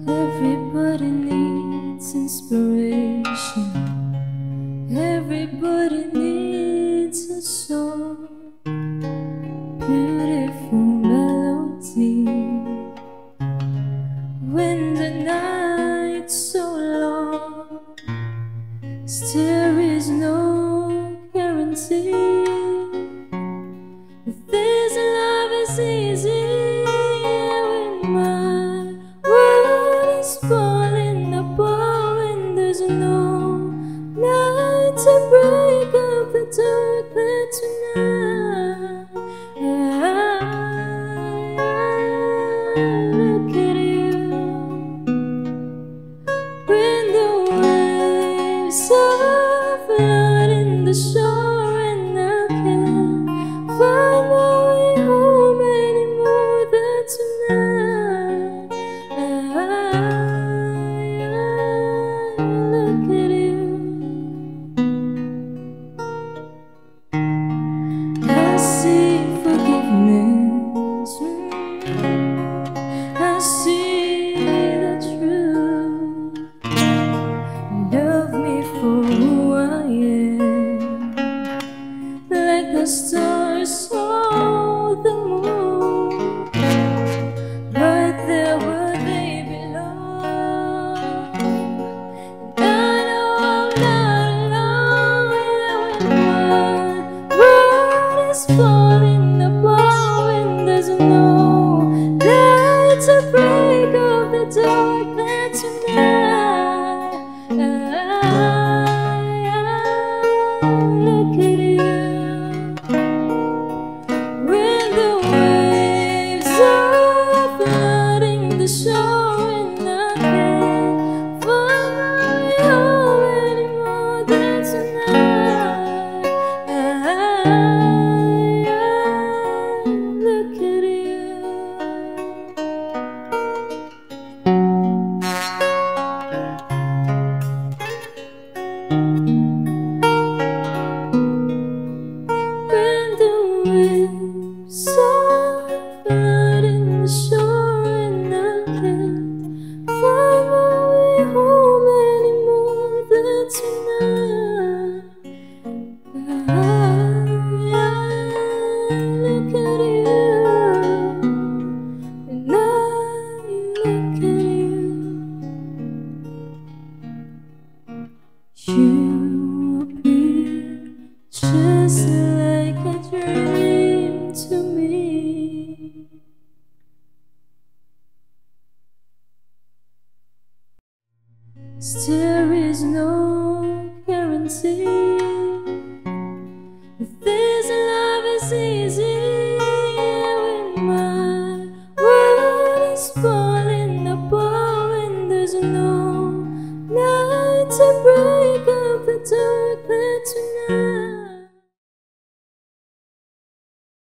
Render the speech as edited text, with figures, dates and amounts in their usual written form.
Everybody needs inspiration. Everybody needs a song, beautiful melody. When the night's so long, there is no guarantee that this love is easy. When my world is falling apart, when there's no light to break up the darkness tonight, look at you. When the waves are flooding the shore and I can't find my way home anymore, that's tonight. Look at you. I see forgiveness, I see the truth. Love me for who I am, like the stars or the moon, right there where they belong. And I know I'm not alone when my world is falling apart, when there's no light to break up the darkness tonight. Look at you. When the waves are flooding the shore and I can't find my way home anymore, that's tonight. Look at you. When the waves are flooding the shore and I can't find my way home anymore, that's tonight. Look at you, and I look at you. You appear just like a dream to me. There is no